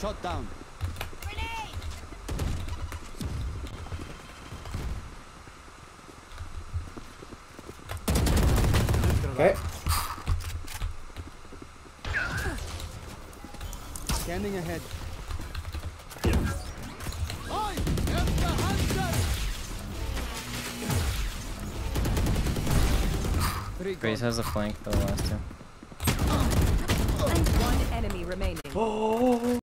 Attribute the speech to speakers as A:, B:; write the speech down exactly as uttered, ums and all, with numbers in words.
A: Shot down.
B: Okay.
A: Scanning ahead.
C: Grace has a flank for the last two.
D: One enemy remaining.
B: Oh.